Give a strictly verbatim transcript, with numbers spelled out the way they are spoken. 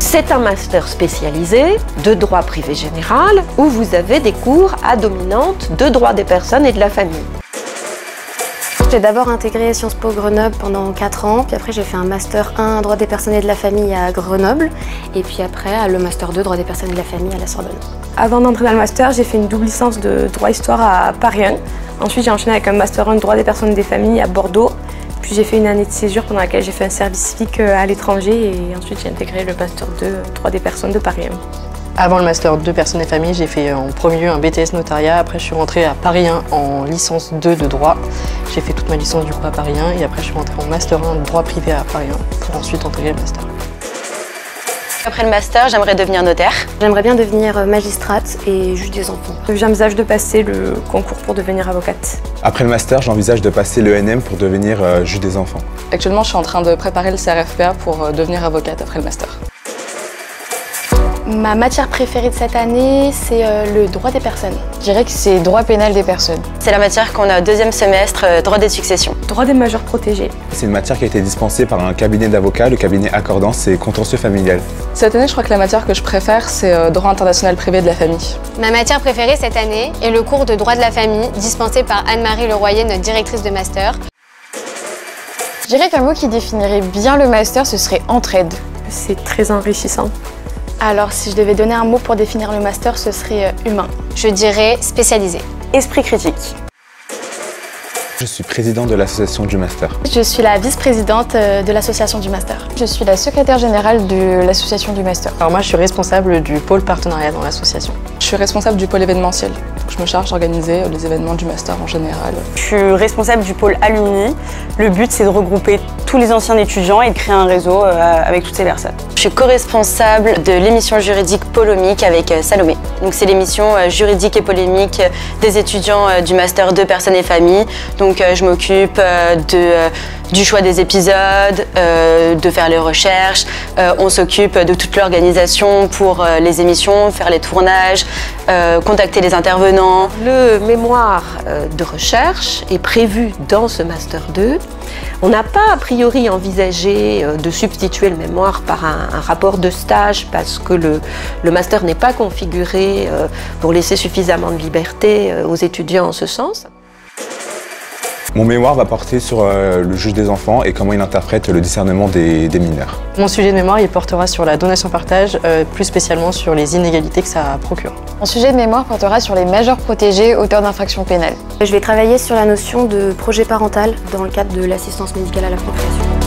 C'est un master spécialisé de droit privé général où vous avez des cours à dominante de droit des personnes et de la famille. J'ai d'abord intégré Sciences Po Grenoble pendant quatre ans, puis après j'ai fait un master un droit des personnes et de la famille à Grenoble, et puis après le master deux droit des personnes et de la famille à la Sorbonne. Avant d'entrer dans le master, j'ai fait une double licence de droit histoire à Paris un. Ensuite j'ai enchaîné avec un master un droit des personnes et des familles à Bordeaux. Puis j'ai fait une année de césure pendant laquelle j'ai fait un service civique à l'étranger, et ensuite j'ai intégré le master deux droit des personnes de Paris un. Avant le master deux personnes et familles, j'ai fait en premier lieu un B T S notariat. Après, je suis rentrée à Paris un en licence deux de droit. J'ai fait toute ma licence du coup à Paris un et après je suis rentrée en master un de droit privé à Paris un pour ensuite intégrer le master. Après le master, j'aimerais devenir notaire. J'aimerais bien devenir magistrate et juge des enfants. J'envisage de passer le concours pour devenir avocate. Après le master, j'envisage de passer l'E N M pour devenir euh, juge des enfants. Actuellement, je suis en train de préparer le C R F P A pour euh, devenir avocate après le master. Ma matière préférée de cette année, c'est euh, le droit des personnes. Je dirais que c'est droit pénal des personnes. C'est la matière qu'on a au deuxième semestre, euh, droit des successions. Droit des majeurs protégés. C'est une matière qui a été dispensée par un cabinet d'avocats, le cabinet Accordance et contentieux familial. Cette année, je crois que la matière que je préfère, c'est euh, droit international privé de la famille. Ma matière préférée cette année est le cours de droit de la famille, dispensé par Anne-Marie Leroyer, notre directrice de master. Je dirais qu'un mot qui définirait bien le master, ce serait entraide. C'est très enrichissant. Alors, si je devais donner un mot pour définir le master, ce serait humain. Je dirais spécialisé. Esprit critique. Je suis président de l'association du master. Je suis la vice-présidente de l'association du master. Je suis la secrétaire générale de l'association du master. Alors moi, je suis responsable du pôle partenariat dans l'association. Je suis responsable du pôle événementiel. Donc, je me charge d'organiser les événements du master en général. Je suis responsable du pôle alumni. Le but, c'est de regrouper tous les anciens étudiants et de créer un réseau avec toutes ces personnes. Je suis co-responsable de l'émission juridique Polémique avec Salomé. Donc c'est l'émission juridique et polémique des étudiants du master deux personnes et familles. Donc je m'occupe de, du choix des épisodes, de faire les recherches. On s'occupe de toute l'organisation pour les émissions, faire les tournages, contacter les intervenants. Le mémoire de recherche est prévu dans ce master deux. On n'a pas a priori envisagé de substituer le mémoire par un, un rapport de stage parce que le, le master n'est pas configuré pour laisser suffisamment de liberté aux étudiants en ce sens. Mon mémoire va porter sur euh, le juge des enfants et comment il interprète le discernement des, des mineurs. Mon sujet de mémoire, il portera sur la donation-partage, euh, plus spécialement sur les inégalités que ça procure. Mon sujet de mémoire portera sur les majeurs protégés auteurs d'infractions pénales. Je vais travailler sur la notion de projet parental dans le cadre de l'assistance médicale à la procréation.